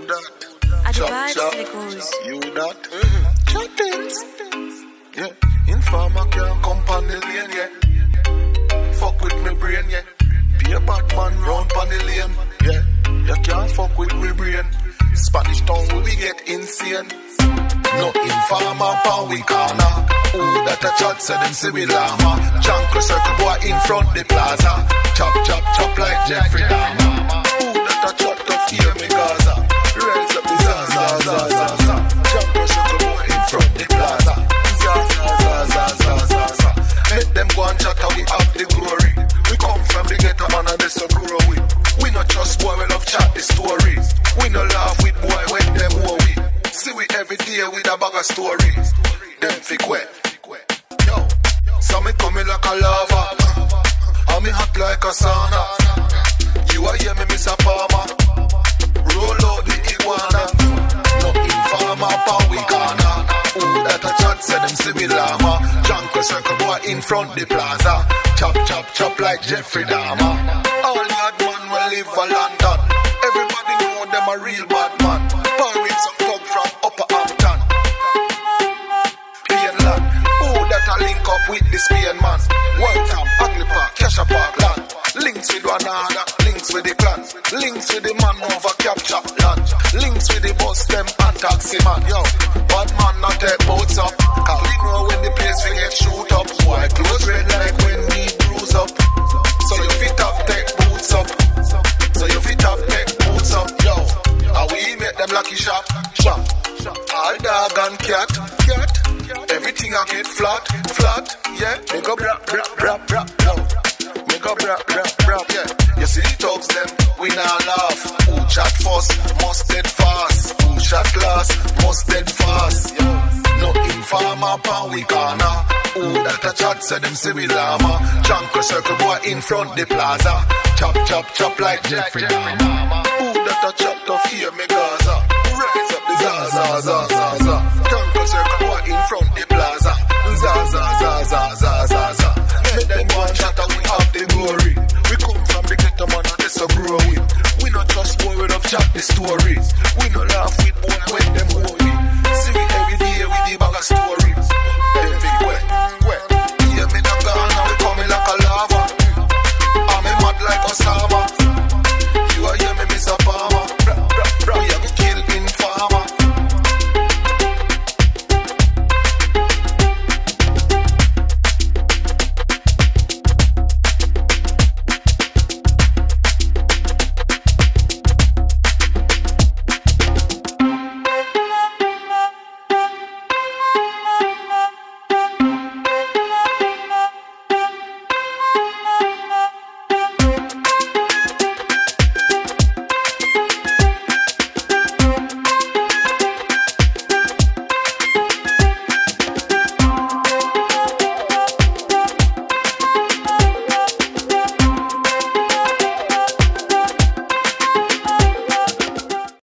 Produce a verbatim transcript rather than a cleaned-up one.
that? ADEVIBEZ records. You that? Mm-hmm. Chattings. Yeah. Informa can't come on the lane, yeah. Fuck with me brain, yeah. Be a bad man round on the lane, yeah. You can't fuck with me brain. Spanish town we get insane. No informa pound we corner. Ooh, that a chat say them say we llama. Chinko circle boy in front the plaza. Chop chop chop like Jeffrey Dahmer. Ooh, that a chat tough hear me Gaza. Raise up the zaza zaza zaza. Chinko circle boy in front the plaza. Zaza zaza zaza zaza. Let them go and chat and we have the glory. We come from the ghetto man and this a grow we. We not just boy we love chat the stories. We no laugh with boy when them who we. See we every day with a bag of stories. Them thick wet. Yo, so me coming like a lava. And me hot like a sauna. You a hear me miss a palmer. Roll out the iguana. No informa pound we corner. Ooh, that a chat say them see me llama. Chinko circle boy in front the plaza. Chop chop chop like Jeffrey Dahmer. All bad man will live for London. Everybody know them a real bad man. Pirates and come from Upper Hampton. Plainland. Ooh, that a link up with the Spain man. Welcome, Ugly Park, Kesha Park land. Links with one another, links with the clan. Links with the man over capture land. Links with the bus them and taxi man. Yo, bad man not take boats up. Cause we know when the place we get shoot up. Why close red like when we bruise up. So you fit up, take boots up. So you fit up, take boots up. Yo, how we make them lucky shop, shop. All dog and cat, cat. Everything I get flat, flat. Yeah, make up rap, rap, rap, rap. Yo, make up rap, rap, rap. Yeah, you see the talks them, we not laugh. Who chat first, must dead fast. Who chat last, must dead fast. Yo, no informa pound we corner. Ooh, that a chat say them see we llama. Chinko circle boy in front the plaza. Chop chop chop like Jeffrey Dahmer. Ooh, that a chat tough hear me Gaza. Raise up the zaza zaza zaza. Chinko circle boy in front the plaza. Zaza zaza zaza zaza. Let them go and chat and we have the glory. We come from the ghetto man and this a growing. We not just boy we love chat the stories. We